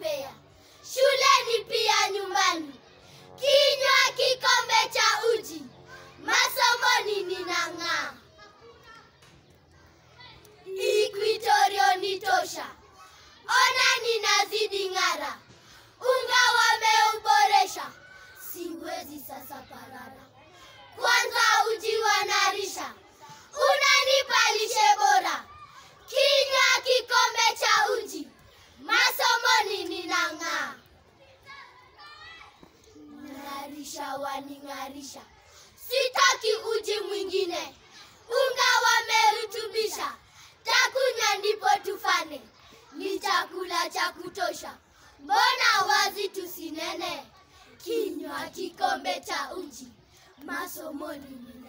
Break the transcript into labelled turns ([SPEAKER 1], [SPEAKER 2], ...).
[SPEAKER 1] wananipea. Shuleni pia nyumbani. Kinywa kikombe cha uji. Masomoni ninang'aa. Equatorio nitosha. Ona ninazidi ng'ara. Unga wameuboresha. Siwezi sasa parara. Kwanza uji wanarisha. Unanipa lishe bora. Kinywa kikombe cha uji. Masomoni ninang'aa. Narisha waning'arisha. Sitaki uji mwingine. Unga wamerutubisha. Takunywa ndipo tufane. Ni chakula cha kutosha. Mbona wazi tusinene? Kinywa kikombe cha uji. Masomoni